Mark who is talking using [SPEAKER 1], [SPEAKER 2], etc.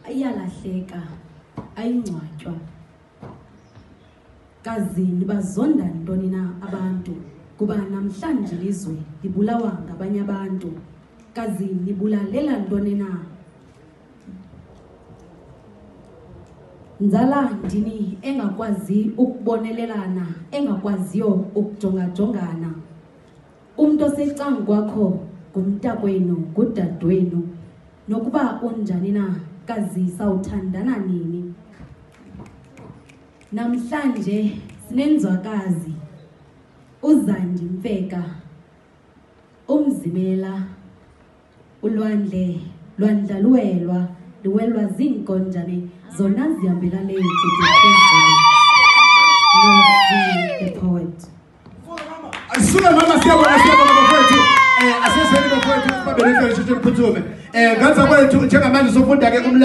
[SPEAKER 1] ayalahleka ayingcwatywa kazini bazonda ntoni na abantu kuba namhlanje lizwe libulawa ngabanye abantu kazini libulalela ntoni na nzala ndini engakwazi ukubonelelana engakwaziyo ukujonga-jongana umuntu osecangu kwakho ngumntakwenu ngudadewenu nokuba unjani na kazi sawuthandana nini namhlanje sinenzwakazi uZandi Mfeka umzimela ulwandle lwandlaluwelwa luwelwa zinkonjane zona zihambela le the poet
[SPEAKER 2] asula mama siyabona bafowethu aseseni bafowethu babelethwe ishishini phuthume nganza kwethu njengamanje sofunda ke